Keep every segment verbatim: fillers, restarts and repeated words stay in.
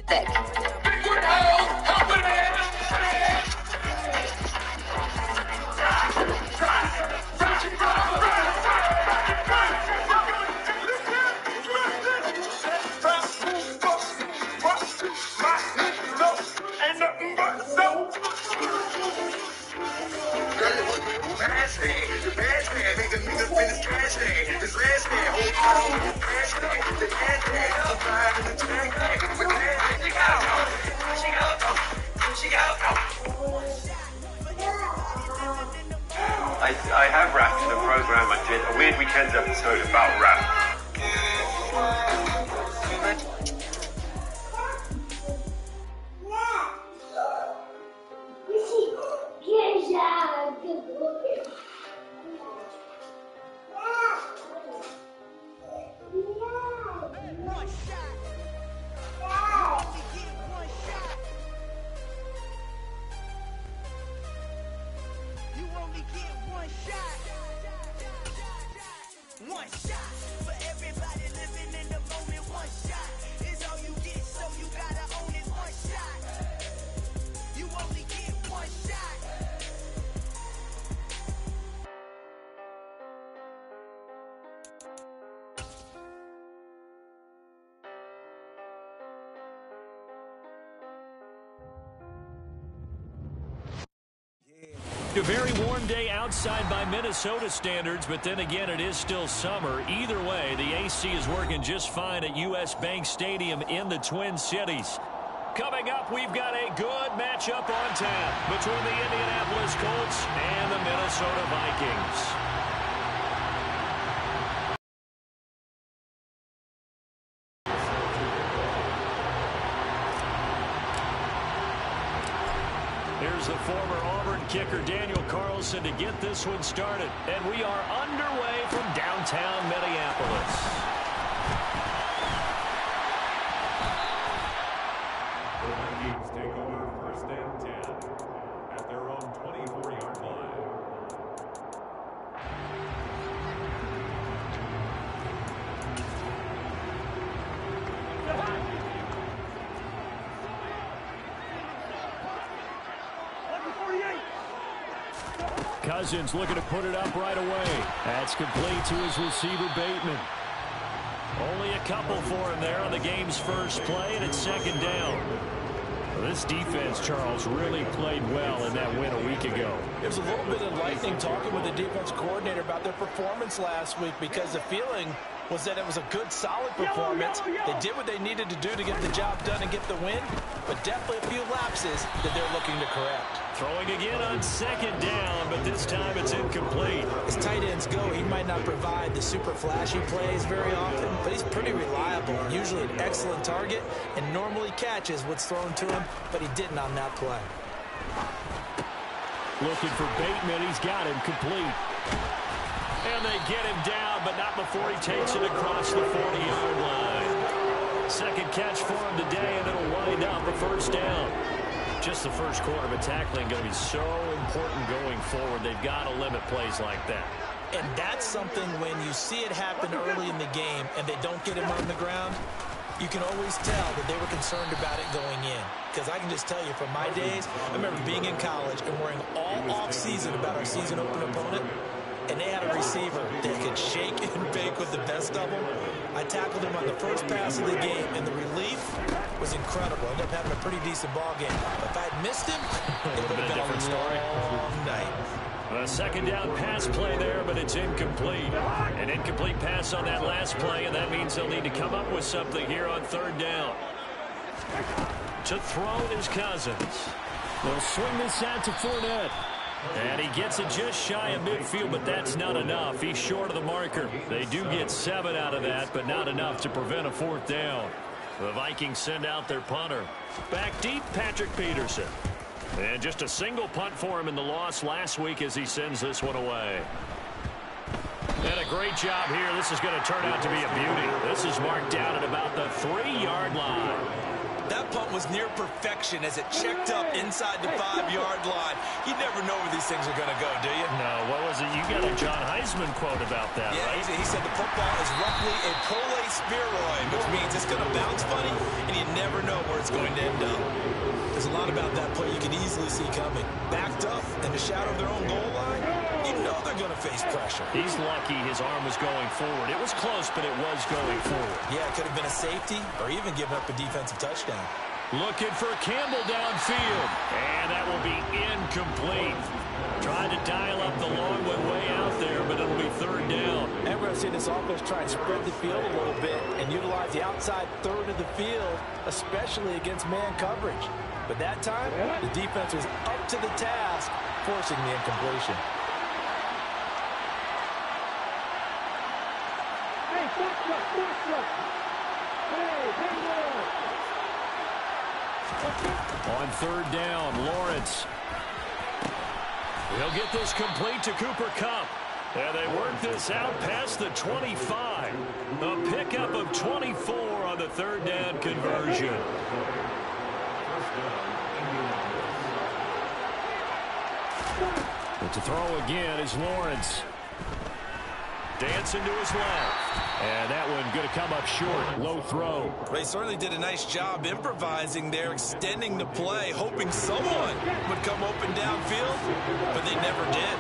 thick. I, I have rapped in a program I did, a Weird Weekends episode about rap. A very warm day outside by Minnesota standards, but then again, it is still summer. Either way, the A C is working just fine at U S Bank Stadium in the Twin Cities. Coming up, we've got a good matchup on tap between the Indianapolis Colts and the Minnesota Vikings. Here's the former Auburn kicker Daniel Carlson to get this one started. And we are underway from downtown Minneapolis. The Vikings take over first and ten at their own twenty-four yard line. Cousins looking to put it up right away. That's complete to his receiver, Bateman. Only a couple for him there on the game's first play, and it's second down. Well, this defense, Charles, really played well in that win a week ago. It was a little bit enlightening talking with the defense coordinator about their performance last week, because the feeling was that it was a good, solid performance. They did what they needed to do to get the job done and get the win, but definitely a few lapses that they're looking to correct. Throwing again on second down, but this time it's incomplete. As tight ends go, he might not provide the super flashy plays very often, but he's pretty reliable, usually an excellent target, and normally catches what's thrown to him, but he didn't on that play. Looking for Bateman, he's got him complete. And they get him down, but not before he takes it across the forty yard line. Second catch for him today, and it'll wind up a first down. Just the first quarter, but tackling going to be so important going forward. They've got to limit plays like that. And that's something when you see it happen early in the game and they don't get him on the ground, you can always tell that they were concerned about it going in. Because I can just tell you from my days, I remember being in college and worrying all off-season about our season open opponent, and they had a receiver that could shake and bake with the best of them. I tackled him on the first pass of the game, and the relief was incredible. I ended up having a pretty decent ball game. But if I had missed him, it would have been a different story. Night. A second down pass play there, but it's incomplete. An incomplete pass on that last play, and that means they'll need to come up with something here on third down. To throw is Cousins. They'll swing this out to Fournette. And he gets it just shy of midfield, but that's not enough. He's short of the marker. They do get seven out of that, but not enough to prevent a fourth down. The Vikings send out their punter. Back deep, Patrick Peterson. And just a single punt for him in the loss last week as he sends this one away. And a great job here. This is going to turn out to be a beauty. This is marked down at about the three yard line. That punt was near perfection as it checked up inside the five-yard line. You never know where these things are going to go, do you? No, what was it? You got a John Heisman quote about that, yeah, right? He, he said the football is roughly a prolate spheroid, which means it's going to bounce funny, and you never know where it's going to end up. There's a lot about that play you can easily see coming. Backed up in the shadow of their own goal line, you know they're going to face pressure. He's lucky his arm was going forward. It was close, but it was going forward. Yeah, it could have been a safety or even given up a defensive touchdown. Looking for Campbell downfield. And that will be incomplete. Tried to dial up the long one way out there, but it'll be third down. And we're going to see this offense try and spread the field a little bit and utilize the outside third of the field, especially against man coverage. But that time, the defense was up to the task, forcing the incompletion. Hey, force truck, force truck. Hey, hey, On third down, Lawrence. He'll get this complete to Cooper Kupp. And they work this out past the twenty-five. A pickup of twenty-four on the third down conversion. But to throw again is Lawrence. Dancing to his left. And that one going to come up short. Low throw. They certainly did a nice job improvising there, extending the play, hoping someone would come open downfield, but they never did.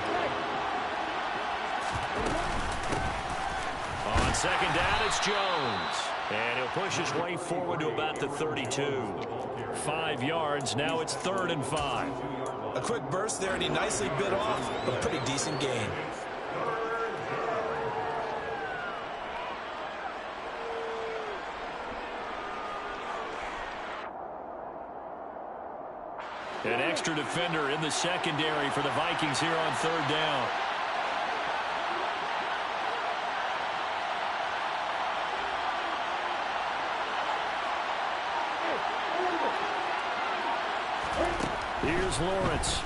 On second down, it's Jones. And he'll push his way forward to about the thirty-two. Five yards. Now it's third and five. A quick burst there, and he nicely bit off a pretty decent gain. An extra defender in the secondary for the Vikings here on third down. Here's Lawrence.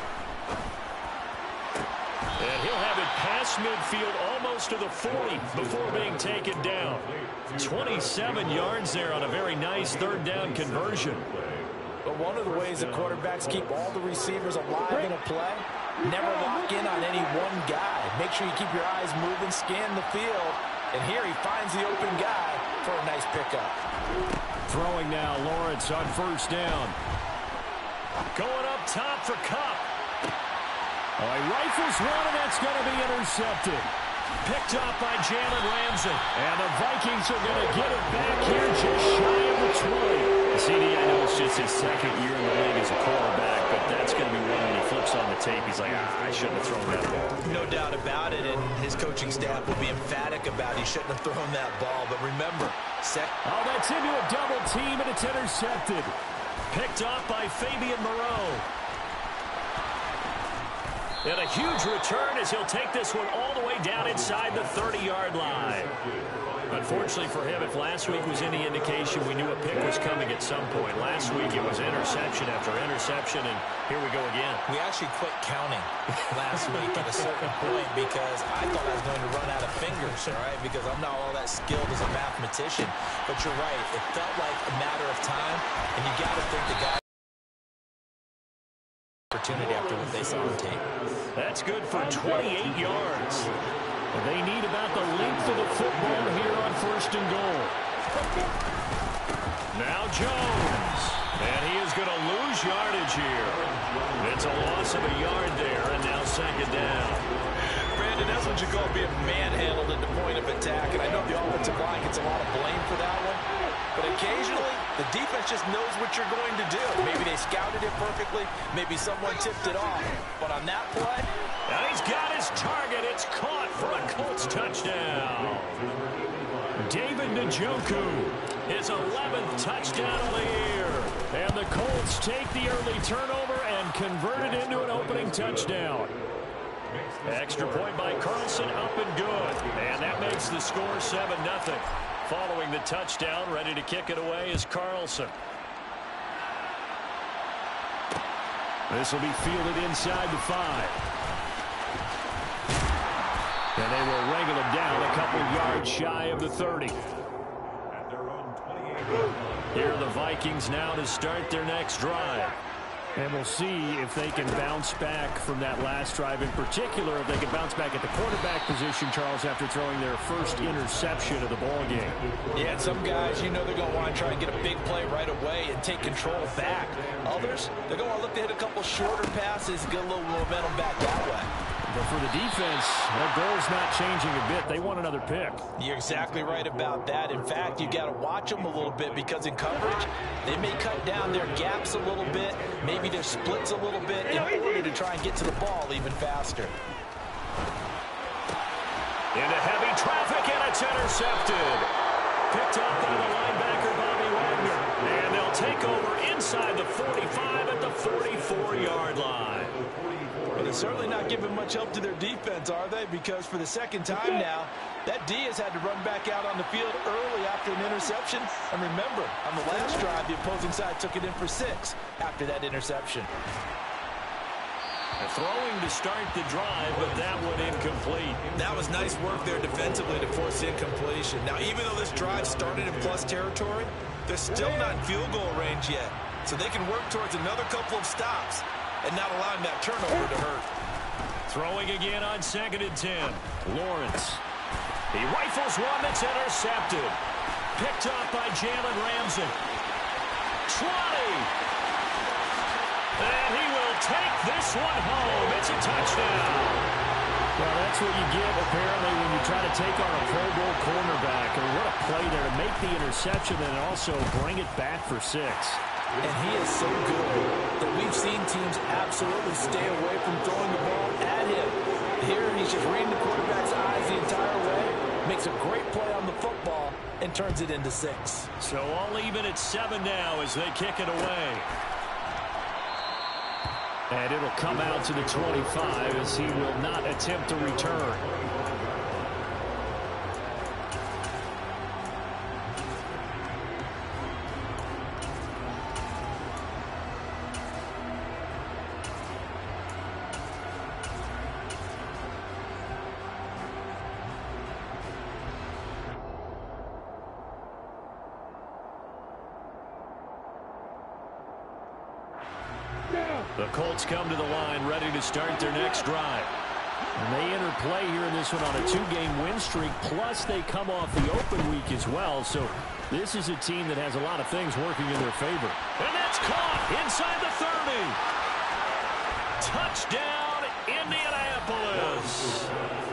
And he'll have it past midfield almost to the forty before being taken down. twenty-seven yards there on a very nice third down conversion. But one of the ways that quarterbacks keep all the receivers alive in a play, never lock in on any one guy. Make sure you keep your eyes moving, scan the field, and here he finds the open guy for a nice pickup. Throwing now, Lawrence on first down. Going up top for Kupp. Oh, he rifles one, and that's going to be intercepted. Picked off by Jalen Ramsey. And the Vikings are going to get it back here just shy of the twenty. C D, I know it's just his second year in the league as a quarterback, but that's going to be one when he flips on the tape. He's like, ah, I shouldn't have thrown that ball. No doubt about it, and his coaching staff will be emphatic about he shouldn't have thrown that ball. But remember, sec oh, that's into a double team, and it's intercepted. Picked off by Fabian Moreau. And a huge return as he'll take this one all the way down inside the thirty-yard line. Unfortunately for him, if last week was any indication, we knew a pick was coming at some point. Last week it was interception after interception, and here we go again. We actually quit counting last week at a certain point because I thought I was going to run out of fingers, all right, because I'm not all that skilled as a mathematician. But you're right. It felt like a matter of time, and you got to think the guy opportunity after what they saw on tape. That's good for twenty-eight yards. They need about the length of the football here on first and goal. Now Jones. And he is going to lose yardage here. It's a loss of a yard there, and now second down. Brandon, that's what you call being manhandled at the point of attack. And I know the offensive line gets a lot of blame for that one. But occasionally, the defense just knows what you're going to do. Maybe they scouted it perfectly. Maybe someone tipped it off. But on that play, and he's got his target. It's caught for a Colts touchdown. David Njoku, his eleventh touchdown of the year. And the Colts take the early turnover and convert it into an opening touchdown. Extra point by Carlson, up and good. And that makes the score seven nothing. Following the touchdown, ready to kick it away is Carlson. This will be fielded inside the five. And they will wrangle him down a couple yards shy of the thirty. At their own twenty-eight. Here are the Vikings now to start their next drive. And we'll see if they can bounce back from that last drive. In particular, if they can bounce back at the quarterback position, Charles, after throwing their first interception of the ball game. Yeah, and some guys, you know they're going to want to try and get a big play right away and take control back. Others, they're going to look to hit a couple shorter passes and get a little momentum back that way. But for the defense, their goal's not changing a bit. They want another pick. You're exactly right about that. In fact, you got to watch them a little bit because in coverage, they may cut down their gaps a little bit, maybe their splits a little bit in order to try and get to the ball even faster. Into heavy traffic, and it's intercepted. Picked up by the linebacker, Bobby Wagner. And they'll take over inside the forty-five at the forty-four-yard line. Well, they're certainly not giving much help to their defense, are they? Because for the second time now, that D has had to run back out on the field early after an interception. And remember, on the last drive, the opposing side took it in for six after that interception. Throwing to start the drive, but that one incomplete. That was nice work there defensively to force incompletion. Now, even though this drive started in plus territory, they're still not in field goal range yet. So they can work towards another couple of stops and not allowing that turnover to hurt. Throwing again on second and ten. Lawrence. He rifles one that's intercepted. Picked up by Jalen Ramsey. twenty. And he will take this one home. It's a touchdown. Well, that's what you get, apparently, when you try to take on a Pro Bowl cornerback. And what a play there to make the interception and also bring it back for six. And he is so good that we've seen teams absolutely stay away from throwing the ball at him. Here, he's just reading the quarterback's eyes the entire way, makes a great play on the football, and turns it into six. So all even at seven now as they kick it away. And it'll come out to the twenty-five as he will not attempt to return. The Colts come to the line ready to start their next drive. And they enter play here in this one on a two-game win streak, plus they come off the open week as well. So this is a team that has a lot of things working in their favor. And that's caught inside the thirty. Touchdown, Indianapolis.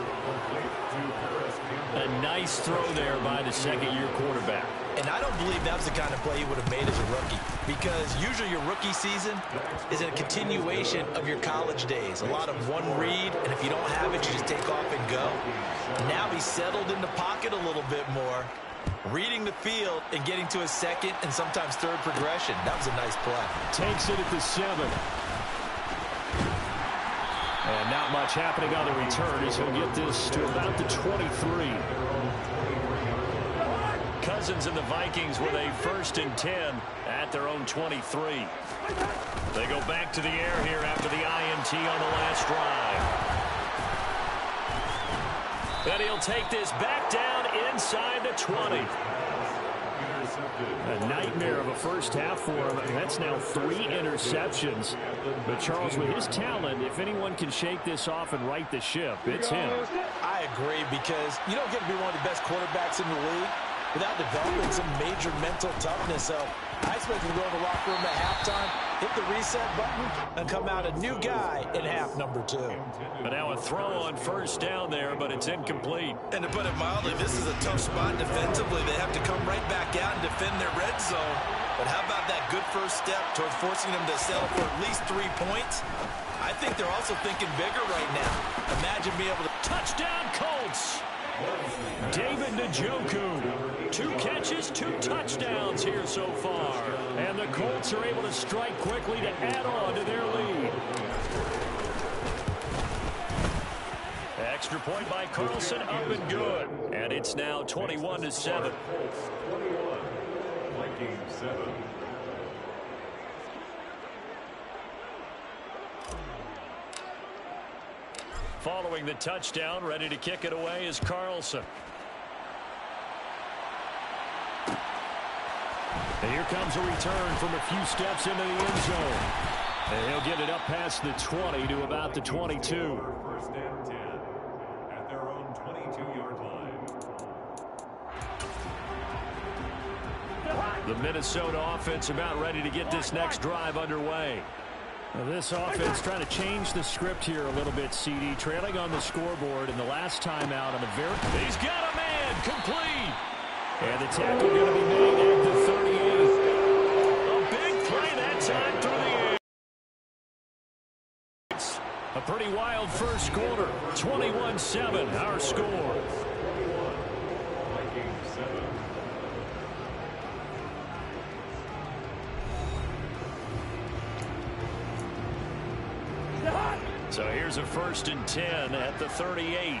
A nice throw there by the second-year quarterback. And I don't believe that was the kind of play he would have made as a rookie, because usually your rookie season is a continuation of your college days. A lot of one read, and if you don't have it, you just take off and go. Now he's settled in the pocket a little bit more, reading the field and getting to his second and sometimes third progression. That was a nice play. Takes it at the seven. And not much happening on the return as he'll get this to about the twenty-three. Cousins and the Vikings with a first and ten at their own twenty-three. They go back to the air here after the I N T on the last drive. And he'll take this back down inside the twenty. A nightmare of a first half for him. That's now three interceptions. But Charles, with his talent, if anyone can shake this off and right the ship, it's him. I agree, because you don't get to be one of the best quarterbacks in the league without developing some major mental toughness. So I expect him to go in the locker room at halftime, hit the reset button, and come out a new guy in half number two. But now a throw on first down there, but it's incomplete. And to put it mildly, this is a tough spot defensively. They have to come right back out and defend their red zone. But how about that good first step towards forcing them to settle for at least three points? I think they're also thinking bigger right now. Imagine being able to... Touchdown, Colts! David Njoku. Two catches, two touchdowns here so far. And the Colts are able to strike quickly to add on to their lead. Extra point by Carlson, up and good. And it's now twenty-one to seven. twenty-one, Vikings seven. Following the touchdown, ready to kick it away is Carlson. And here comes a return from a few steps into the end zone. And he'll get it up past the twenty to about the twenty-two. First and ten at their own twenty-two-yard line. The Minnesota offense about ready to get this next drive underway. Well, this offense trying to change the script here a little bit, C D. Trailing on the scoreboard in the last timeout on the very... He's got a man complete. And the tackle going to be made at the thirty-eight. A big play that time through the air. A pretty wild first quarter. twenty-one seven, our score. So here's a first and ten at the thirty-eight.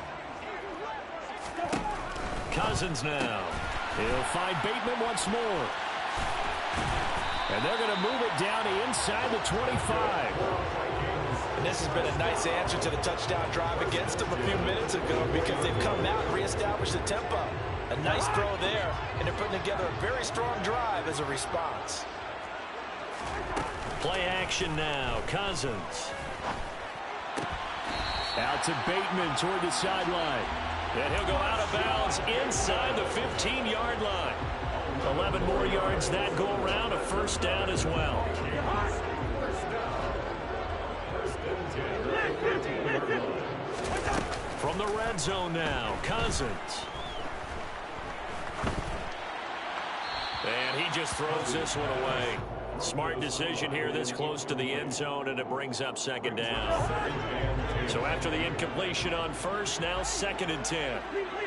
Cousins now. He'll find Bateman once more. And they're going to move it down to inside the twenty-five. And this has been a nice answer to the touchdown drive against them a few minutes ago because they've come out and reestablished the tempo. A nice throw there, and they're putting together a very strong drive as a response. Play action now. Cousins. Out to Bateman toward the sideline. And he'll go out of bounds inside the fifteen-yard line. eleven more yards that go around, a first down as well. From the red zone now, Cousins. And he just throws this one away. Smart decision here this close to the end zone, and it brings up second down. So after the incompletion on first, now second and ten.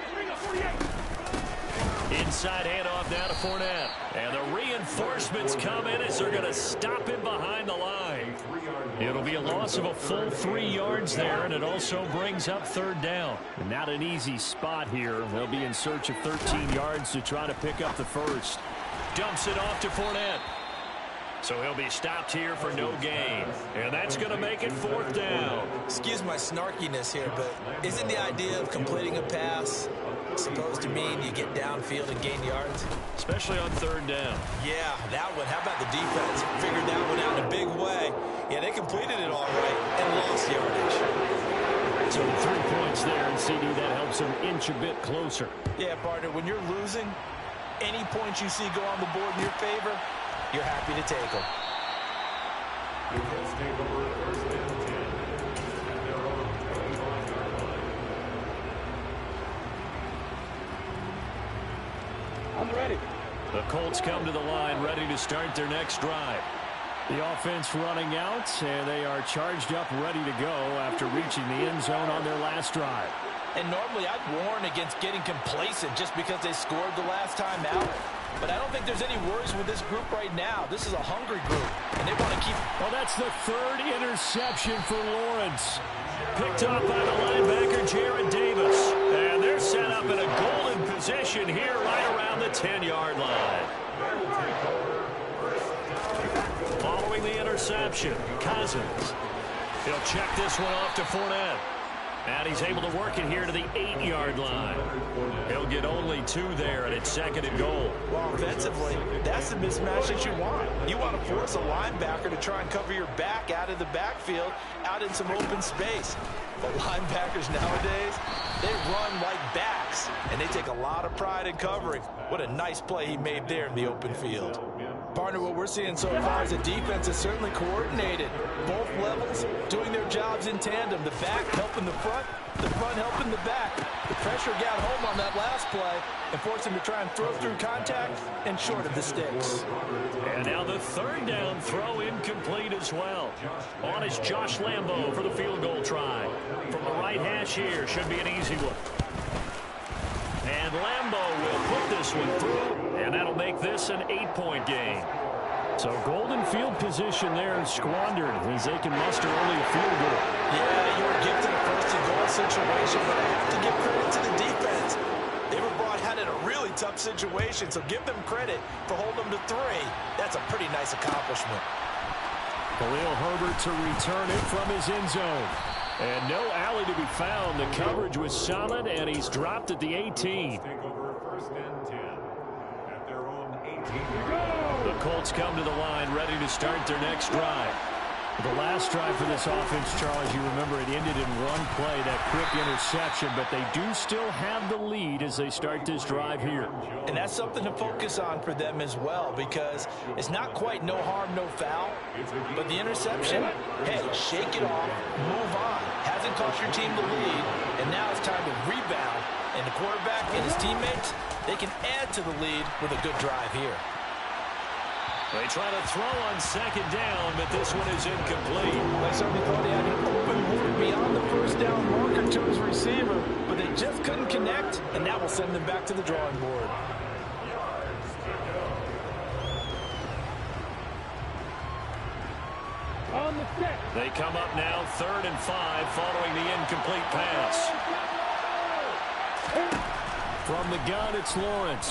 Inside handoff now to Fournette. And the reinforcements come in as they're going to stop him behind the line. It'll be a loss of a full three yards there, and it also brings up third down. Not an easy spot here. They'll be in search of thirteen yards to try to pick up the first. Dumps it off to Fournette. So he'll be stopped here for no gain. And that's going to make it fourth down. Excuse my snarkiness here, but isn't the idea of completing a pass supposed to mean you get downfield and gain yards? Especially on third down. Yeah, that one. How about the defense? Figured that one out in a big way. Yeah, they completed it all right and lost yardage. So three points there, and C D, that helps them inch a bit closer. Yeah, partner, when you're losing, any points you see go on the board in your favor, you're happy to take them. I'm ready. The Colts come to the line ready to start their next drive. The offense running out, and they are charged up, ready to go after reaching the end zone on their last drive. And normally I'd warn against getting complacent just because they scored the last time out. But I don't think there's any worries with this group right now. This is a hungry group, and they want to keep... Well, that's the third interception for Lawrence. Picked up by the linebacker, Jared Davis. And they're set up in a golden position here right around the ten-yard line. Following the interception, Cousins. He'll check this one off to Fournette. And he's able to work it here to the eight-yard line. He'll get only two there, and it's second and goal. Well, offensively, that's the mismatch that you want. You want to force a linebacker to try and cover your back out of the backfield, out in some open space. But linebackers nowadays, they run like backs, and they take a lot of pride in covering. What a nice play he made there in the open field. Partner, what we're seeing so far is the defense is certainly coordinated. Both levels doing their jobs in tandem. The back helping the front, the front helping the back. The pressure got home on that last play and forced him to try and throw through contact and short of the sticks. And now the third down throw incomplete as well. On is Josh Lambo for the field goal try. From the right hash here, should be an easy one. And Lambo will put this one through, and that'll make this an eight-point game. So golden field position there squandered as they can muster only a field goal. Yeah, you were gifted a first and goal situation, but I have to give credit to the defense. They were brought out in a really tough situation, so give them credit for holding them to three. That's a pretty nice accomplishment. Khalil Herbert to return it from his end zone. And no alley to be found. The coverage was solid, and he's dropped at the eighteen. Take over first and ten at their own eighteen. Colts come to the line, ready to start their next drive. The last drive for this offense, Charles, you remember it ended in one play, that quick interception, but they do still have the lead as they start this drive here. And that's something to focus on for them as well, because it's not quite no harm, no foul, but the interception, hey, shake it off, move on. Hasn't cost your team the lead, and now it's time to rebound, and the quarterback and his teammates, they can add to the lead with a good drive here. They try to throw on second down, but this one is incomplete. They certainly thought they had an open look beyond the first down marker to his receiver, but they just couldn't connect, and that will send them back to the drawing board. On the set. They come up now third and five following the incomplete pass. From the gun, it's Lawrence.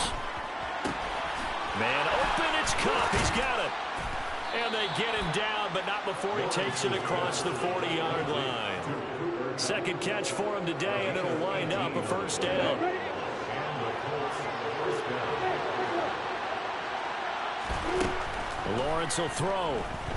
Man open, it's Kupp. He's got it. And they get him down, but not before he takes it across the forty-yard line. Second catch for him today, and it'll wind up a first down. Lawrence will throw.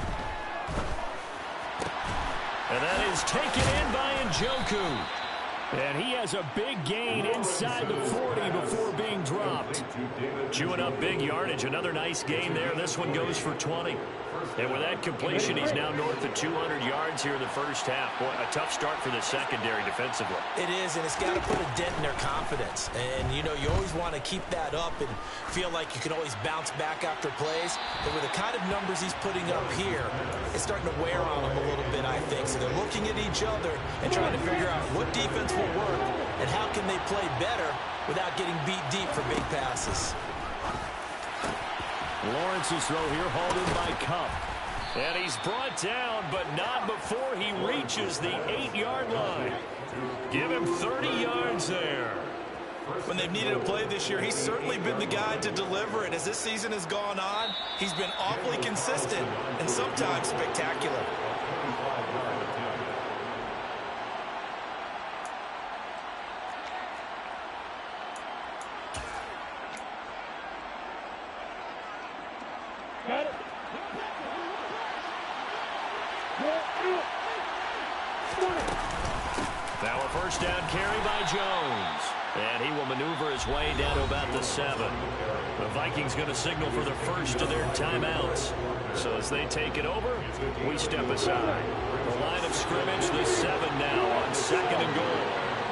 And that is taken in by Njoku. And he has a big gain inside the forty before being dropped. Chewing up big yardage. Another nice gain there. This one goes for twenty. And with that completion, he's now north of two hundred yards here in the first half. Boy, a tough start for the secondary defensively. It is, and it's got to put a dent in their confidence. And, you know, you always want to keep that up and feel like you can always bounce back after plays. But with the kind of numbers he's putting up here, it's starting to wear on them a little bit, I think. So they're looking at each other and trying to figure out what defense will work and how can they play better without getting beat deep for big passes. Lawrence's throw here hauled in by Kupp. And he's brought down, but not before he reaches the eight-yard line. Give him thirty yards there. When they've needed a play this year, he's certainly been the guy to deliver it. As this season has gone on, he's been awfully consistent and sometimes spectacular. Got it. Now a first down carry by Jones. And he will maneuver his way down to about the seven. The Vikings going to signal for the first of their timeouts. So as they take it over, we step aside. The line of scrimmage, the seven now on second and goal.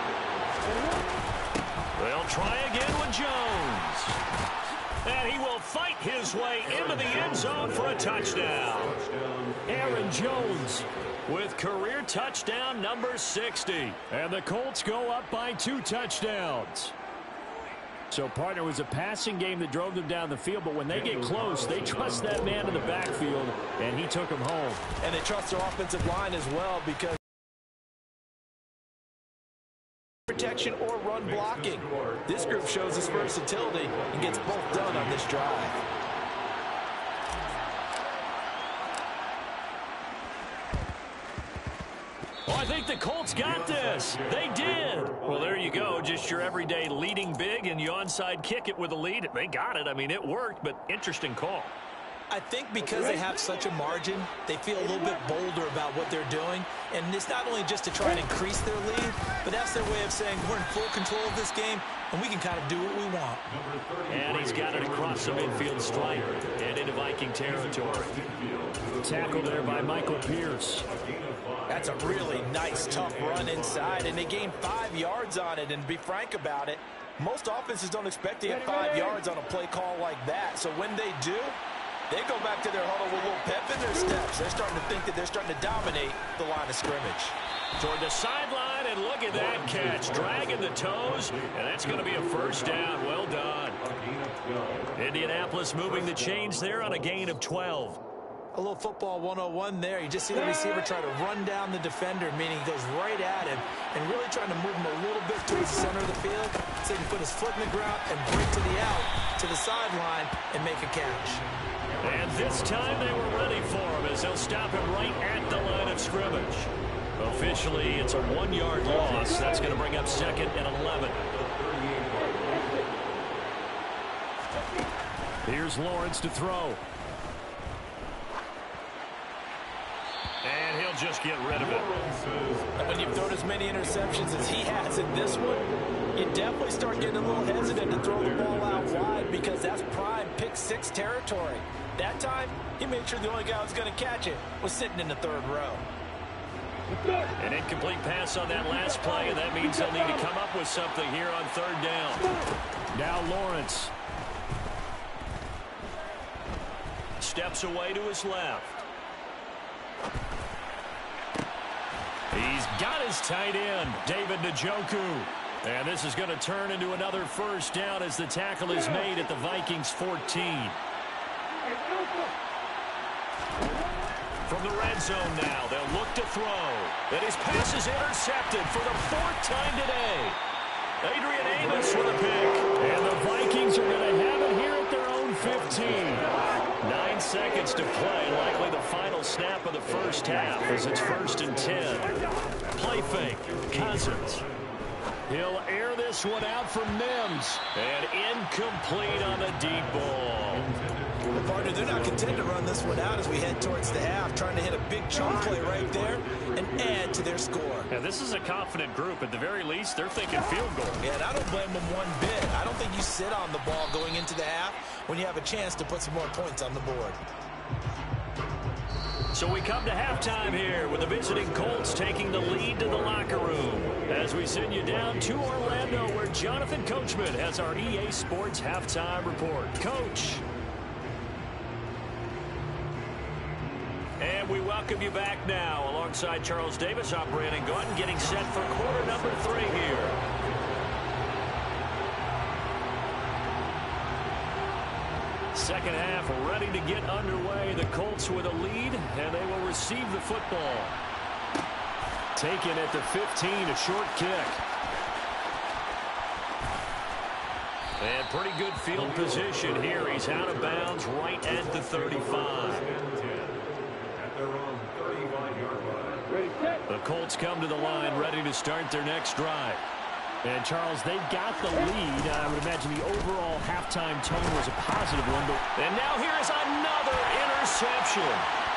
They'll try again with Jones. And he will fight his way into the end zone for a touchdown. Aaron Jones with career touchdown number sixty. And the Colts go up by two touchdowns. So, partner, was a passing game that drove them down the field, but when they get close, they trust that man in the backfield, and he took him home. And they trust their offensive line as well, because protection or run blocking. This group shows its versatility and gets both done on this drive. Oh, I think the Colts got this. They did. Well, there you go. Just your everyday leading big, and you onside kick it with a lead. They got it. I mean, it worked, but interesting call. I think because they have such a margin, they feel a little bit bolder about what they're doing. And it's not only just to try and increase their lead, but that's their way of saying we're in full control of this game, and we can kind of do what we want. And he's got it across the midfield stripe and into Viking territory. Tackle there by Michael Pierce. That's a really nice, tough run inside, and they gained five yards on it. And to be frank about it, most offenses don't expect to get five yards on a play call like that. So when they do, they go back to their huddle with a little pep in their steps. They're starting to think that they're starting to dominate the line of scrimmage. Toward the sideline, and look at that catch. Dragging the toes, and that's going to be a first down. Well done. Indianapolis moving the chains there on a gain of twelve. A little football one oh one there. You just see the receiver try to run down the defender, meaning he goes right at him and really trying to move him a little bit towards the center of the field so he can put his foot in the ground and break to the out, to the sideline, and make a catch. And this time they were ready for him as they'll stop him right at the line of scrimmage. Officially, it's a one-yard loss. That's going to bring up second and eleven. Here's Lawrence to throw. And he'll just get rid of it. And when you've thrown as many interceptions as he has in this one, you definitely start getting a little hesitant to throw the ball out wide because that's prime pick six territory. That time, he made sure the only guy who was going to catch it was sitting in the third row. An incomplete pass on that last play, and that means they'll need to come up with something here on third down. Now Lawrence. Steps away to his left. He's got his tight end, David Njoku. And this is going to turn into another first down as the tackle is made at the Vikings fourteen. From the red zone now, they'll look to throw. And his pass is intercepted for the fourth time today. Adrian Amos with a pick. And the Vikings are going to have it here at their own fifteen. Nine seconds to play, likely the final snap of the first half as it's first and ten. Play fake, Cousins. He'll air this one out for Mims. And incomplete on the deep ball. Well, partner, they're not content to run this one out as we head towards the half, trying to hit a big chunk play right there and add to their score. Yeah, this is a confident group. At the very least, they're thinking field goal. Yeah, and I don't blame them one bit. I don't think you sit on the ball going into the half when you have a chance to put some more points on the board. So we come to halftime here with the visiting Colts taking the lead to the locker room as we send you down to Orlando where Jonathan Coachman has our E A Sports halftime report. Coach. And we welcome you back now alongside Charles Davis. I'm Brandon Gaudin getting set for quarter number three here. Second half ready to get underway. The Colts with a lead, and they will receive the football. Taken at the fifteen, a short kick. And pretty good field position here. He's out of bounds right at the thirty-five. The Colts come to the line ready to start their next drive. And, Charles, they've got the lead. I would imagine the overall halftime tone was a positive one. But and now here is another interception.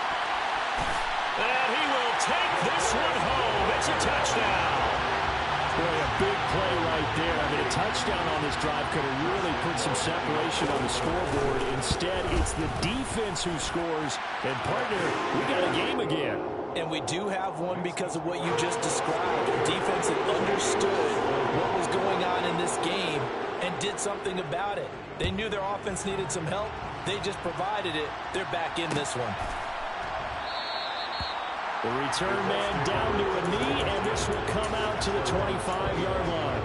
And he will take this one home. It's a touchdown. Boy, a big play right there. I mean, a touchdown on this drive could have really put some separation on the scoreboard. Instead, it's the defense who scores. And, partner, we got a game again. And we do have one because of what you just described. The defense that understood what was going on in this game and did something about it. They knew their offense needed some help. They just provided it. They're back in this one. The return man down to a knee, and this will come out to the twenty-five-yard line.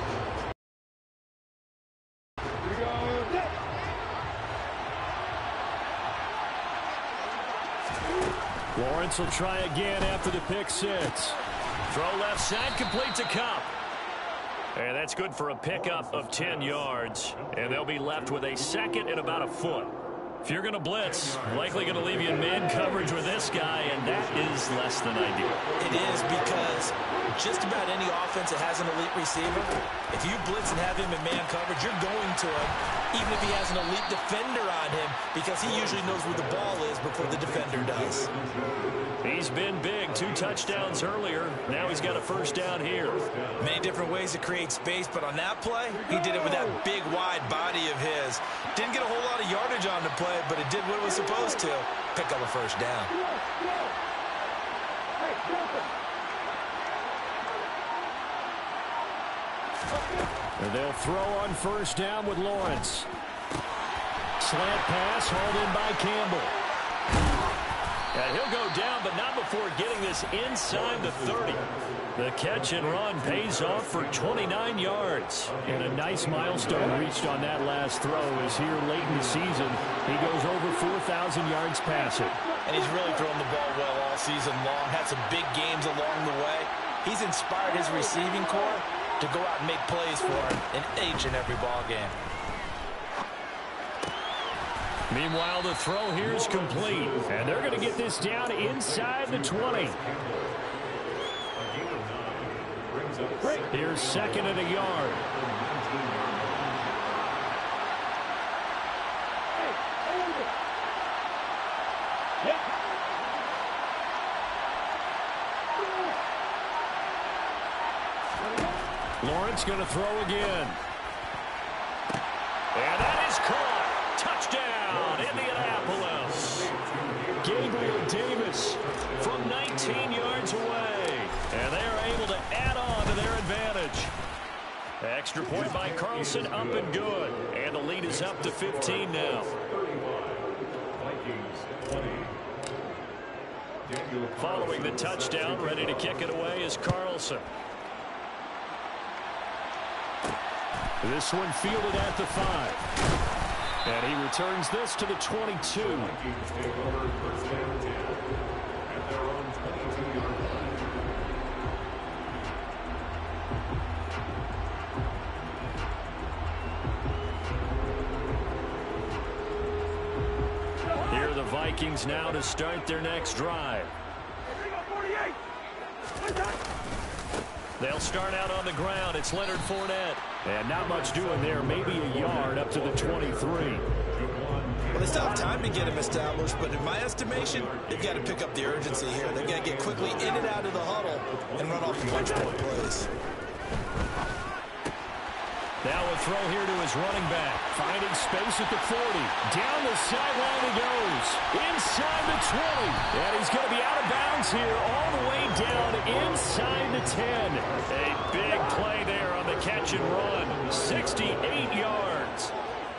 Lawrence will try again after the pick six. Throw left side, complete to Kupp. And that's good for a pickup of ten yards. And they'll be left with a second and about a foot. If you're going to blitz, likely going to leave you in man coverage with this guy, and that is less than ideal. It is because just about any offense that has an elite receiver, if you blitz and have him in man coverage, you're going to him, even if he has an elite defender on him, because he usually knows where the ball is before the defender does. He's been big. Two touchdowns earlier. Now he's got a first down here. Many different ways to create space, but on that play, he did it with that big, wide body of his. Didn't get a whole lot of yardage on the play, but it did what it was supposed to. Pick up a first down. And they'll throw on first down with Lawrence. Slant pass hauled in by Campbell. And he'll go down, but not before getting this inside the thirty. The catch and run pays off for twenty-nine yards. And a nice milestone reached on that last throw as here late in the season, he goes over four thousand yards passing. And he's really thrown the ball well all season long. Had some big games along the way. He's inspired his receiving corps to go out and make plays for him in each and every ball game. Meanwhile, the throw here is complete. And they're going to get this down inside the twenty. Here's second and a yard. Lawrence going to throw again. And that is caught. Touchdown, Indianapolis. Gabriel Davis from nineteen yards away. And they are able to add on to their advantage. Extra point by Carlson, up and good. And the lead is up to fifteen now. Following the touchdown, ready to kick it away is Carlson. This one fielded at the five. And he returns this to the twenty-two. Here are the Vikings now to start their next drive. They'll start out on the ground. It's Leonard Fournette. And not much doing there. Maybe a yard up to the twenty-three. Well, they still have time to get him established, but in my estimation, they've got to pick up the urgency here. They've got to get quickly in and out of the huddle and run off a bunch more plays. Now a throw here to his running back. Finding space at the forty. Down the sideline he goes. Inside the twenty. And he's going to be out of bounds here all the way down inside the ten. A big play there on the catch and run. sixty-eight yards.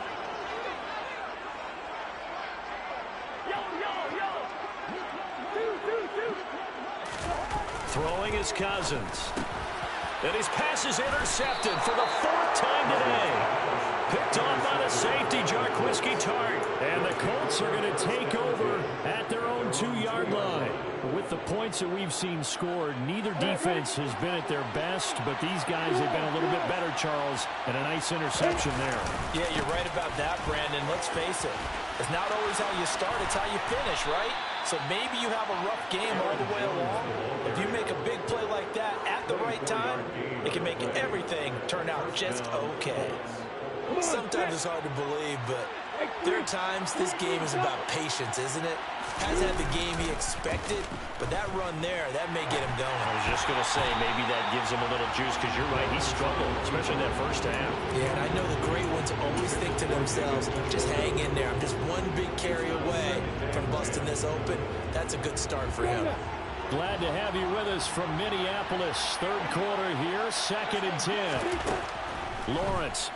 Throwing is Cousins. And his pass is intercepted for the fourth time today. Picked off by the safety, Jarquiski Tartt. And the Colts are going to take over at their own two-yard line. With the points that we've seen scored, neither defense has been at their best, but these guys have been a little bit better, Charles, and a nice interception there. Yeah, you're right about that, Brandon. Let's face it. It's not always how you start, it's how you finish, right? So maybe you have a rough game all the way along. If you make a big play like that at the right time, it can make everything turn out just okay. Sometimes it's hard to believe, but there are times this game is about patience, isn't it? Hasn't had the game he expected, but that run there, that may get him going. I was just going to say, maybe that gives him a little juice, because you're right, he struggled, especially in that first half. Yeah, and I know the great ones always think to themselves, just hang in there. I'm just one big carry away from busting this open. That's a good start for him. Glad to have you with us from Minneapolis. Third quarter here, second and ten. Lawrence.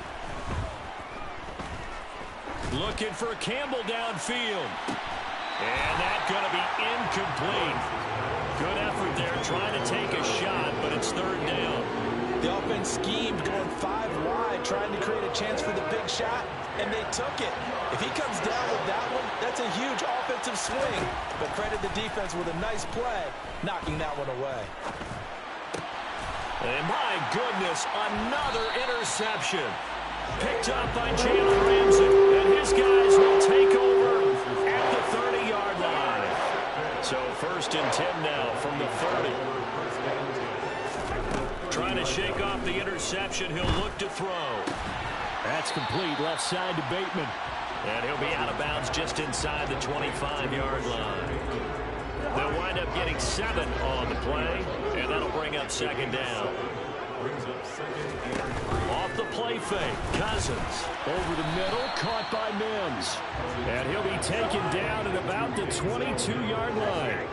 Looking for Campbell downfield. And that's going to be incomplete. Good effort there trying to take a shot, but it's third down. The offense schemed going five wide, trying to create a chance for the big shot, and they took it. If he comes down with that one, that's a huge offensive swing. But credit the defense with a nice play, knocking that one away. And my goodness, another interception. Picked up by Jalen Ramsey. And his guys will take over at the thirty-yard line. So first and ten now from the thirty. Trying to shake off the interception. He'll look to throw. That's complete left side to Bateman. And he'll be out of bounds just inside the twenty-five-yard line. They'll wind up getting seven on the play. And that'll bring up second down. Off the play fake, Cousins over the middle, caught by Mims. And he'll be taken down at about the twenty-two-yard line.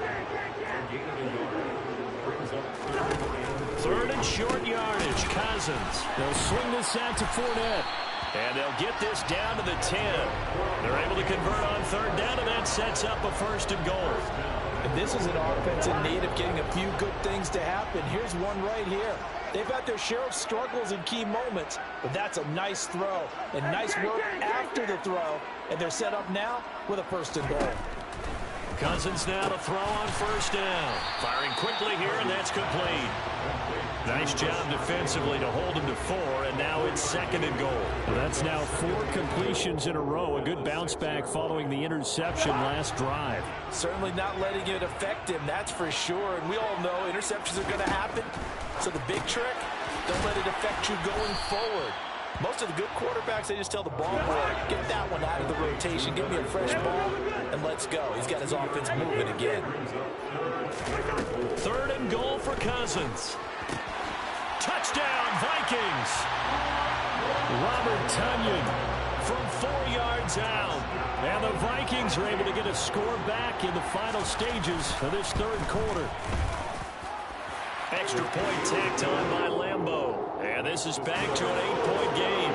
Third and short yardage, Cousins. They'll swing this out to Fournette. And they'll get this down to the ten. They're able to convert on third down, and that sets up a first and goal. And this is an offense in need of getting a few good things to happen. Here's one right here. They've had their share of struggles in key moments, but that's a nice throw and nice work after the throw. And they're set up now with a first and goal. Cousins now to throw on first down. Firing quickly here, and that's complete. Nice job defensively to hold him to four, and now it's second and goal. Well, that's now four completions in a row. A good bounce back following the interception last drive. Certainly not letting it affect him, that's for sure. And we all know interceptions are going to happen. So the big trick, don't let it affect you going forward. Most of the good quarterbacks, they just tell the ball boy, get that one out of the rotation, give me a fresh ball, and let's go. He's got his offense moving again. Third and goal for Cousins. Touchdown, Vikings. Robert Tonyan from four yards out. And the Vikings are able to get a score back in the final stages of this third quarter. Extra point tacked on by Lambeau. And this is back to an eight-point game.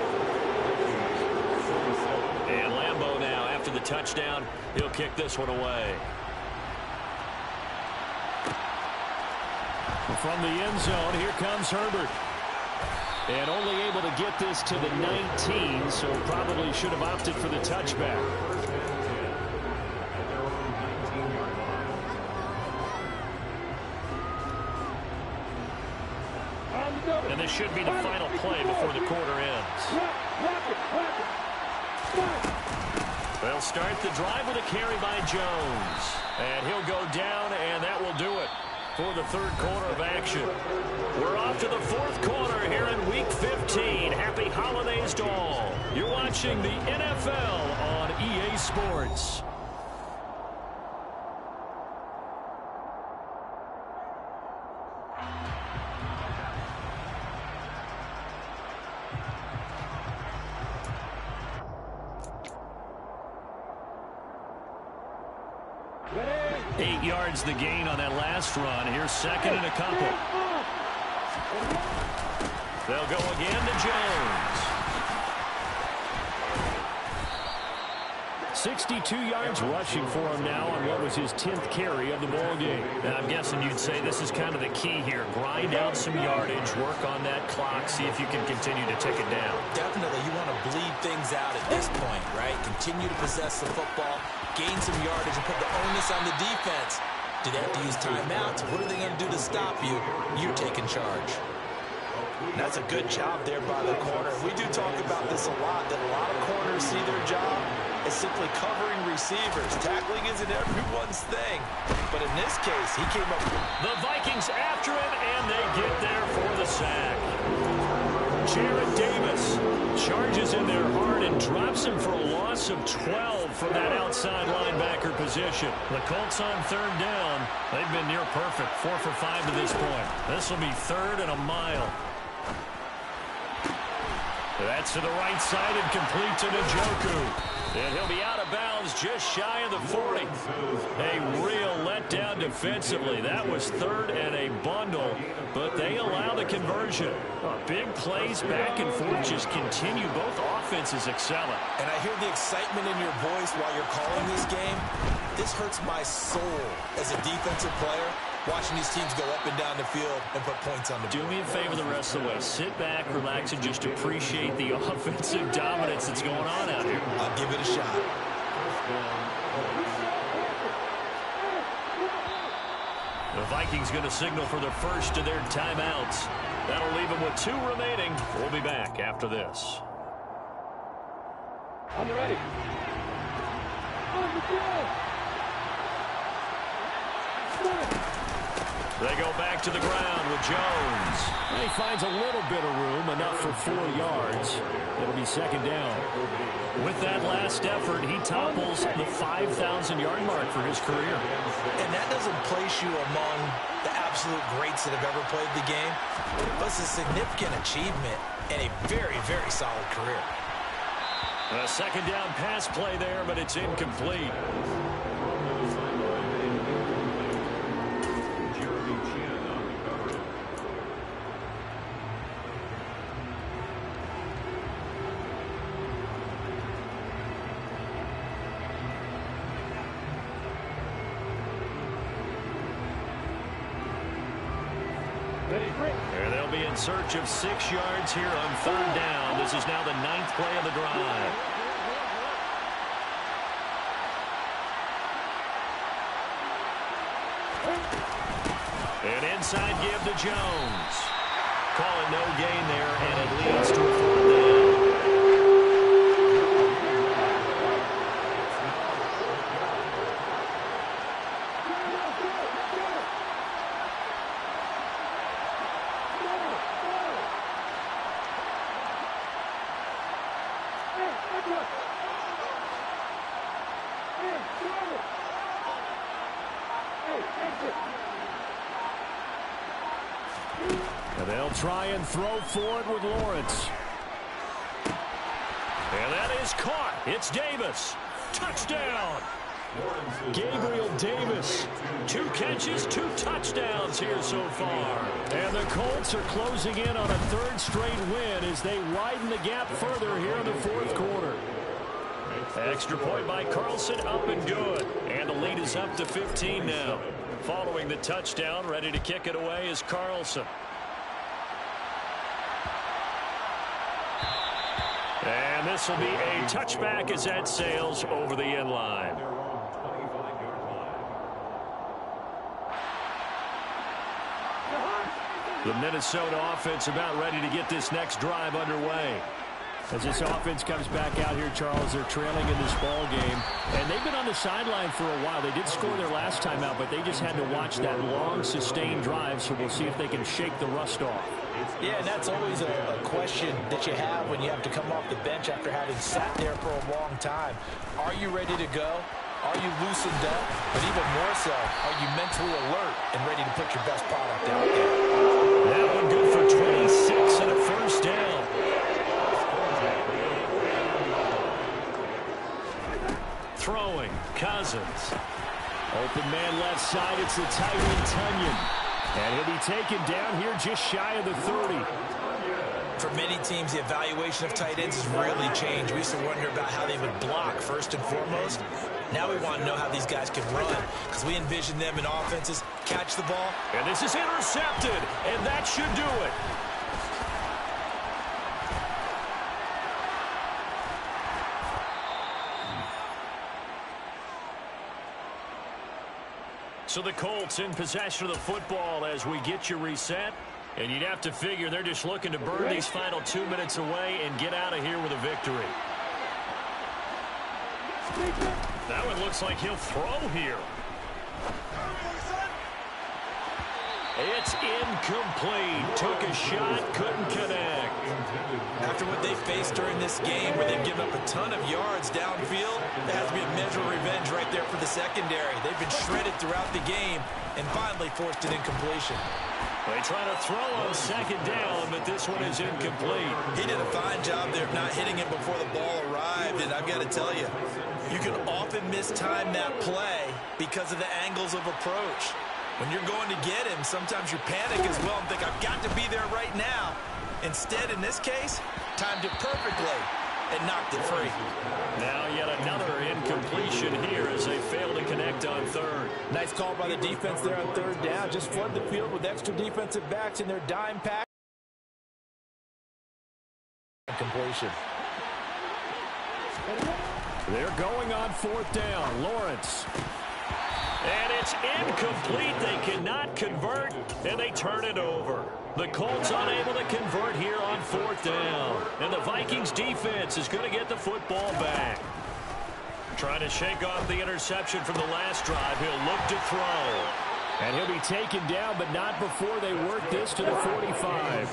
And Lambeau now, after the touchdown, he'll kick this one away. From the end zone, here comes Herbert. And only able to get this to the nineteen, so probably should have opted for the touchback. And this should be the final play before the quarter ends. They'll start the drive with a carry by Jones. And he'll go down, and that will do it for the third quarter of action. We're off to the fourth quarter here in Week fifteen. Happy holidays to all. You're watching the N F L on E A Sports. Eight yards the gain on that last run. Here's second and a couple. They'll go again to Jones. sixty-two yards rushing for him now on what was his tenth carry of the ball game. And I'm guessing you'd say this is kind of the key here. Grind out some yardage, work on that clock, see if you can continue to tick it down. Definitely, you want to bleed things out at this point, right? Continue to possess the football, gain some yardage, and put the onus on the defense. Do they have to use timeouts? What are they going to do to stop you? You're taking charge. That's a good job there by the corner. We do talk about this a lot, that a lot of corners see their job as simply covering receivers. Tackling isn't everyone's thing. But in this case, he came up. The Vikings after him, and they get there for the sack. Jarrad Davis charges in there hard and drops him for a loss of twelve from that outside linebacker position. The Colts on third down. They've been near perfect, four for five to this point. This will be third and a mile. That's to the right side and complete to Njoku. And he'll be out of bounds just shy of the forty. A real letdown defensively. That was third and a bundle, but they allow the conversion. Oh, big plays back and forth just continue. Both offenses excelling. And I hear the excitement in your voice while you're calling this game. This hurts my soul as a defensive player, watching these teams go up and down the field and put points on the board. Do me a favor the rest of the way. Sit back, relax, and just appreciate the offensive dominance that's going on out here. I'll give it a shot. The Vikings going to signal for the first of their timeouts. That'll leave them with two remaining. We'll be back after this. I'm ready. On the field. They go back to the ground with Jones. He finds a little bit of room, enough for four yards. It'll be second down. With that last effort, he topples the five thousand yard mark for his career. And that doesn't place you among the absolute greats that have ever played the game, but it's a significant achievement and a very, very solid career. A second down pass play there, but it's incomplete. And they'll be in search of six yards here on third down. This is now the ninth play of the drive. An inside give to Jones. Call it no gain there, and it leads to a fourth down. And they'll try and throw forward with Lawrence. And that is caught. It's Davis. Touchdown. Gabriel Davis. Two catches, two touchdowns here so far. And the Colts are closing in on a third straight win as they widen the gap further here in the fourth quarter. Extra point by Carlson, up and good. And the lead is up to fifteen now. Following the touchdown, ready to kick it away is Carlson. And this will be a touchback as that sails over the end line. The Minnesota offense about ready to get this next drive underway. As this offense comes back out here, Charles, they're trailing in this ball game. And they've been on the sideline for a while. They did score their last time out, but they just had to watch that long, sustained drive, so we'll see if they can shake the rust off. Yeah, and that's always a, a question that you have when you have to come off the bench after having sat there for a long time. Are you ready to go? Are you loosened up? But even more so, are you mentally alert and ready to put your best product out there? That one good for twenty-six and a first down. Throwing, Cousins. Open man left side, it's the tight end Tunyon. And he'll be taken down here just shy of the thirty. For many teams, the evaluation of tight ends has really changed. We used to wonder about how they would block first and foremost. Now we want to know how these guys can run, because we envision them in offenses catch the ball. And this is intercepted, and that should do it. So the Colts in possession of the football as we get you reset. And you'd have to figure they're just looking to burn these final two minutes away and get out of here with a victory. That one looks like he'll throw here. It's incomplete. Took a shot, couldn't connect. After what they faced during this game where they've given up a ton of yards downfield, there has to be a measure of revenge right there for the secondary. They've been shredded throughout the game and finally forced an incompletion. They try to throw on second down, but this one is incomplete. He did a fine job there of not hitting it before the ball arrived, and I've got to tell you, you can often mistime that play because of the angles of approach. When you're going to get him, sometimes you panic as well and think, I've got to be there right now. Instead, in this case, timed it perfectly and knocked it free. Now yet another incompletion here as they fail to connect on third. Nice call by the defense there on third down. Just flood the field with extra defensive backs in their dime pack. Completion. They're going on fourth down. Lawrence. And it's incomplete. They cannot convert, and they turn it over. The Colts unable to convert here on fourth down. And the Vikings defense is going to get the football back. Trying to shake off the interception from the last drive. He'll look to throw. And he'll be taken down, but not before they work this to the forty-five.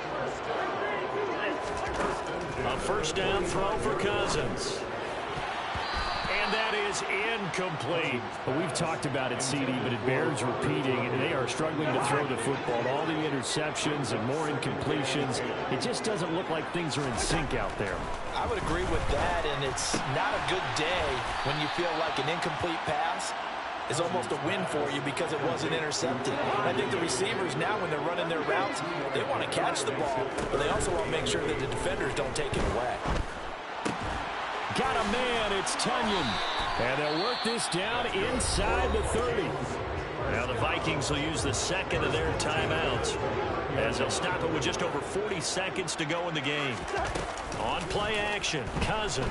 A first down throw for Cousins. And that is incomplete. Well, we've talked about it, C D, but it bears repeating. They are struggling to throw the football. All the interceptions and more incompletions. It just doesn't look like things are in sync out there. I would agree with that, and it's not a good day when you feel like an incomplete pass is almost a win for you because it wasn't intercepted. I think the receivers now, when they're running their routes, they want to catch the ball, but they also want to make sure that the defenders don't take it away. Got a man, it's Tunyon. And they'll work this down inside the thirty. Now the Vikings will use the second of their timeouts as they'll stop it with just over forty seconds to go in the game. On play action, Cousins.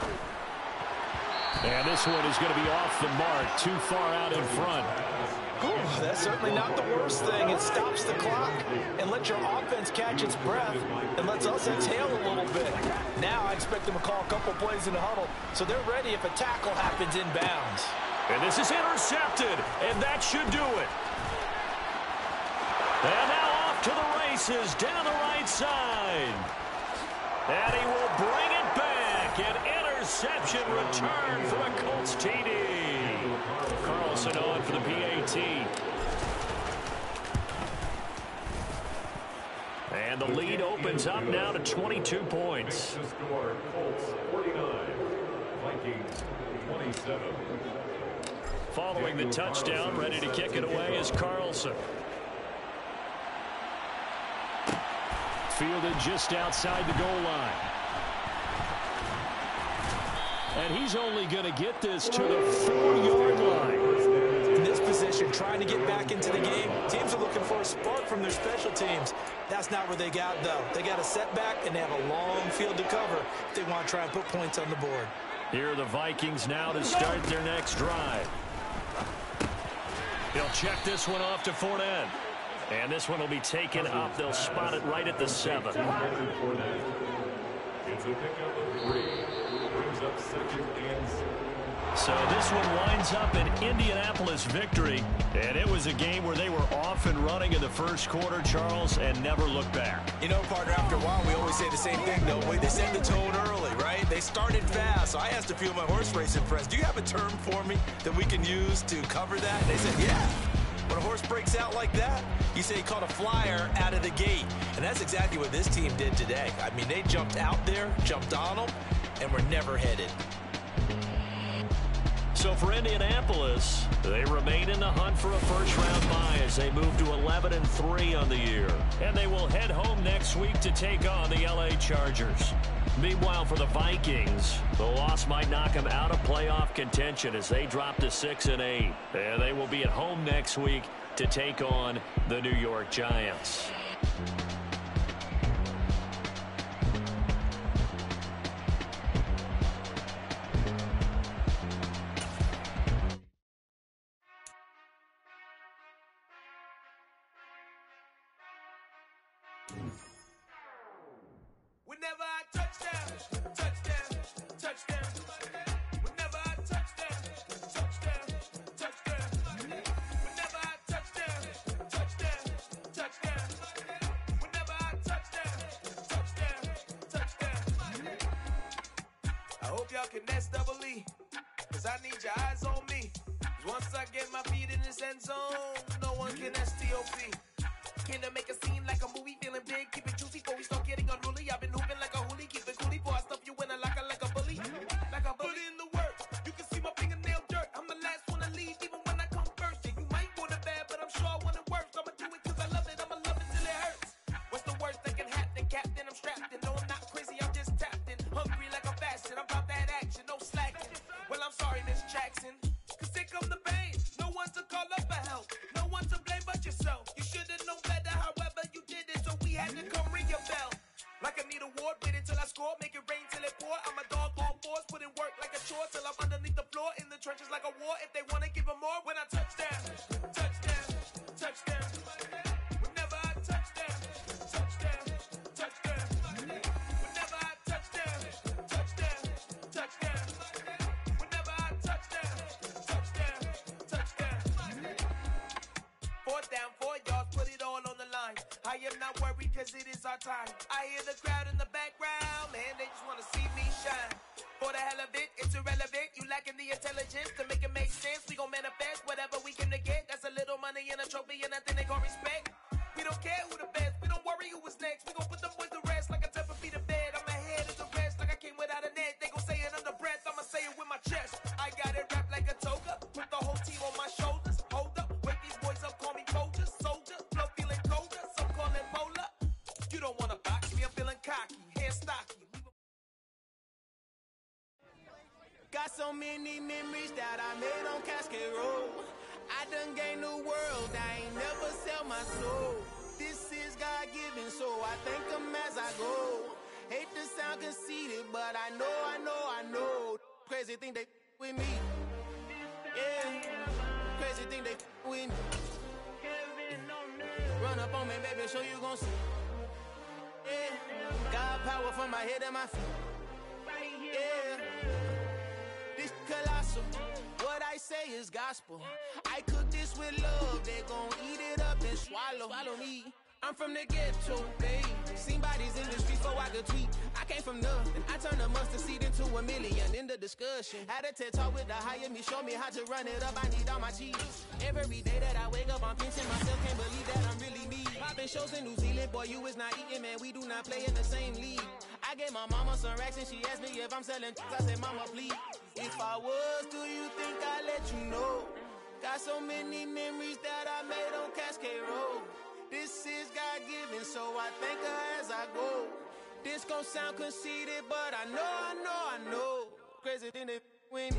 And this one is going to be off the mark, too far out in front. Ooh, that's certainly not the worst thing. It stops the clock and lets your offense catch its breath and lets us exhale a little bit. Now I expect them to call a couple plays in the huddle so they're ready if a tackle happens inbounds. And this is intercepted, and that should do it. And now off to the races down the right side. And he will bring it back. An interception return for a Colts T D. Carlson on for the P A T. And the lead opens up now to twenty-two points. The score, Colts forty-nine, Vikings twenty-seven. Following the touchdown, ready to kick it away is Carlson. Fielded just outside the goal line. And he's only going to get this to the four-yard line. In this position, trying to get back into the game, teams are looking for a spark from their special teams. That's not where they got, though. They got a setback, and they have a long field to cover if they want to try and put points on the board. Here are the Vikings now to start their next drive. He'll check this one off to Fournette. And this one will be taken up. They'll spot it right at the seven. It's a pickup of three. Brings up second and six. So this one winds up an Indianapolis victory. And it was a game where they were off and running in the first quarter, Charles, and never looked back. You know, partner, after a while, we always say the same thing, don't we? They set the tone early, right? They started fast. So I asked a few of my horse racing friends, do you have a term for me that we can use to cover that? And they said, yeah. When a horse breaks out like that, you say he caught a flyer out of the gate. And that's exactly what this team did today. I mean, they jumped out there, jumped on them, and were never headed. So for Indianapolis, they remain in the hunt for a first-round bye as they move to eleven and three on the year. And they will head home next week to take on the L A Chargers. Meanwhile, for the Vikings, the loss might knock them out of playoff contention as they drop to six and eight. And they will be at home next week to take on the New York Giants. Whenever I touchdown, touchdown, touchdown. Whenever I touchdown, touchdown, touchdown. Whenever I touchdown, touchdown, touchdown. Whenever I touchdown, touchdown, touchdown. I hope y'all can nest double E, cause I need your eyes on me. Cause once I get my feet in this end zone, no one can S T O P. Can I make a scene like a movie, feeling big, keep it juicy before we start getting unruly. I've been hooping like a hoolie, keep it coolie before I stuff you in a locker like a bully. Like a bully. Put in the work, you can see my fingernail dirt. I'm the last one to leave, even when I come first. And you might want it bad, but I'm sure I want it worse. I'ma do it cause I love it, I'ma love it till it hurts. What's the worst that can happen, Captain? I'm strapped in, no I'm not crazy, I'm just tapped in. Hungry like I'm fasting, I'm about that action, no slacking. Well I'm sorry, Miss Jackson, cause here come the pain. No one to call up for help, no one to blame but yourself. You should've known better, however you did it, so we had to come ring your bell. Like I need a ward, wait until I score, make it rain till it pour. I'm a dog on fours, put in work like a chore till I'm underneath the floor, in the trenches like a war. If they wanna give them more, when I touch down, touch down, touch down. Whenever I touch down, touch down, touch down. Whenever I touch down, touch down, touch down. Whenever I touch down, touch down, touch down. Fourth down, four yards, put it all on the line. I am not worried cause it is our time. I hear the crowd in the background, man, they just wanna see me shine. For the hell of it, it's irrelevant. You lacking the intelligence to make it make sense. We gon' manifest whatever we came to get. That's a little money and a trophy and nothing they call respect. We don't care who the best, we don't worry who was next. We gon' put them boys to rest like a temper feet of bed. I'm ahead of the rest like I came without a net. They gon' say it under breath, I'ma say it with my chest. I got it wrapped like a toga, put the whole team on my shoulders. Hold up, wake these boys up, call me soldier, soldier. Flow feeling colder, some call it polar. You don't wanna box me, I'm feeling cocky, hair stocky. Got so many memories that I made on Cascade Road. I done gained the world, I ain't never sell my soul. This is God-given, so I thank him as I go. Hate to sound conceited, but I know, I know, I know. Crazy thing they with me. Yeah, crazy thing they with me. Run up on me, baby, show you gon' see. Yeah, got power from my head and my feet. Yeah, this colossal. What I say is gospel. I cook this with love. They gon' eat it up and swallow. Follow me. I'm from the ghetto, babe. Seen bodies in the streets before I could tweet. I I came from nothing. I turned a mustard seed into a million in the discussion. Had a TED talk with the higher me, show me how to run it up. I need all my cheese. Every day that I wake up, I'm pinching myself. Can't believe that I'm really me. Popping shows in New Zealand, boy, you is not eating, man. We do not play in the same league. I gave my mama some racks and she asked me if I'm selling. I said, mama, please. If I was, do you think I'd let you know? Got so many memories that I made on Cascade Road. This is God-given, so I thank her as I go. This gon' sound conceited, but I know, I know, I know. Crazy thing they with me.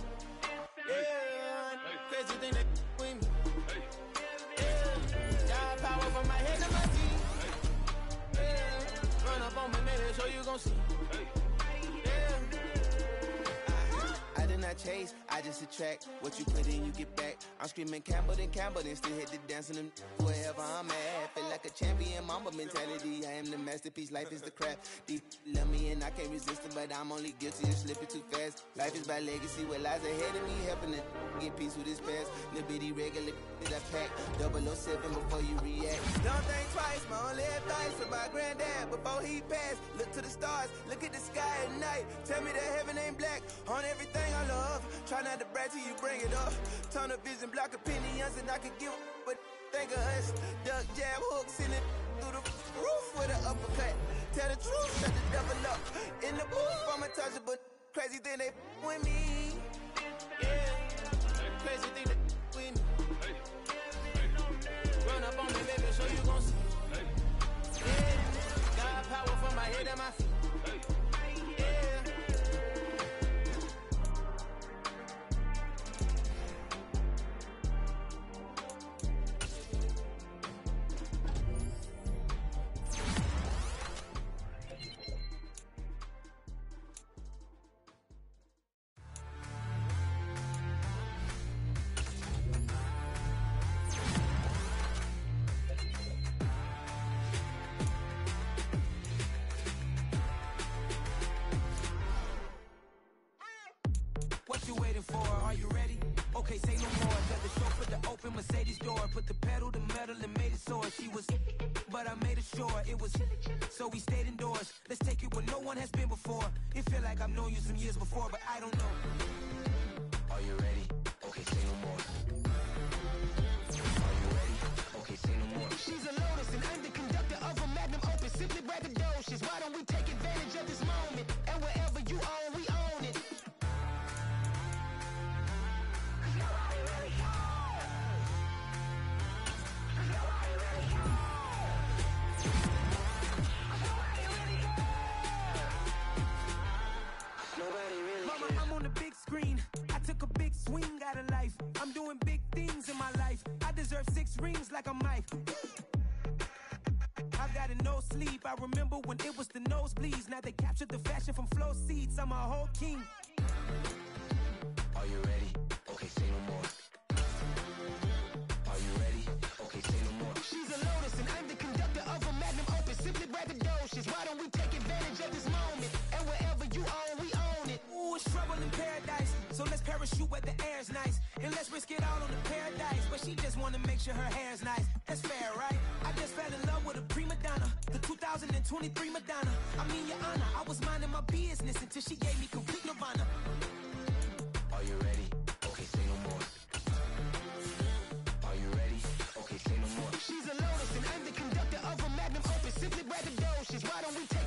Yeah, crazy thing they with me. Yeah, got power from my head to my feet. Yeah, run up on me, man, so you gon' see. Yeah. I did not chase, I just attract. What you put in, you get back. I'm screaming Campbell and Campbell, then still hit the dance and them wherever I'm at. Feel like a champion, mamba mentality. I am the masterpiece, life is the crap. These love me and I can't resist it, but I'm only guilty of slipping too fast. Life is by legacy, what lies ahead of me, helping to get peace with this past. Little bitty regular that I pack, double oh seven before you react. Don't think twice, my only advice for my granddad before he passed. Look to the stars, look at the sky at night. Tell me that heaven ain't black on everything I love. Try not to brag till you bring it up. Tunnel vision, block opinions, and I could give but think of us. Duck jab hooks in it through the roof with an uppercut. Tell the truth, shut the devil up. In the booth, I'm untouchable. Crazy thing they with me. Yeah, crazy thing they with me. Run up on me, baby, so you gon' see. Yeah, got power from my head to my feet. Okay, say no more. Let the chauffeur the open Mercedes door. Put the pedal to metal and made it soar. She was, but I made it sure it was. So we stayed indoors. Let's take it where no one has been before. It feel like I've known you some years before, but I don't know. Are you ready? Okay, say no more. Are you ready? Okay, say no more. She's a Lotus and I'm the conductor of a magnum opus. Simply braggadocious. Why don't we take advantage of this moment? And wherever you own, we own it. I took a big swing out of life. I'm doing big things in my life. I deserve six rings like a Mike. I've got no sleep. I remember when it was the nosebleeds. Now they captured the fashion from flow seats. I'm a whole king. Are you ready? Okay, say no more. Are you ready? Okay, say no more. She's a Lotus and I'm the conductor of a magnum opus. Simply braggadocious. Why don't we take advantage of this moment? And wherever you own, we own it. Ooh, it's trouble in paradise. So let's parachute where the air's nice. And let's risk it all on the paradise. But she just wanna make sure her hair's nice. That's fair, right? I just fell in love with a prima donna. The two thousand twenty-three Madonna. I mean, your honor, I was minding my business until she gave me complete nirvana. Are you ready? Okay, say no more. Are you ready? Okay, say no more. She's a Lotus and I'm the conductor of a magnum opus. Simply braggadocious. Why don't we take